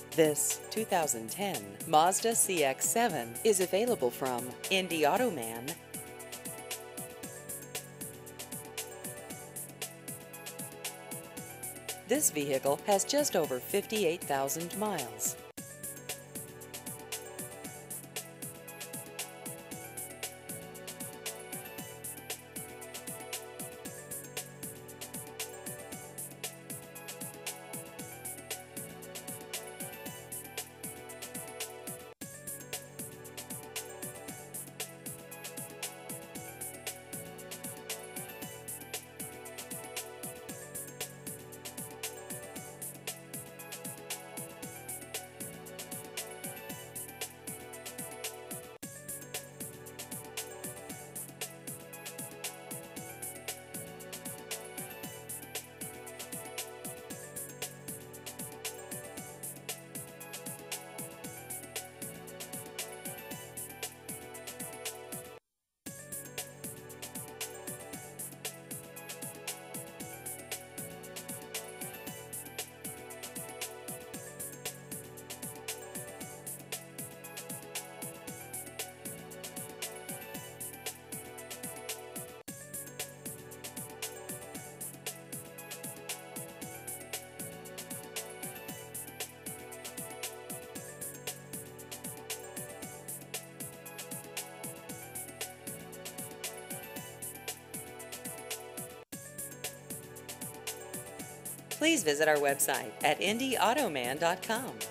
This 2010 Mazda CX-7 is available from Indy Automan. This vehicle has just over 58,000 miles. Please visit our website at indyautoman.com.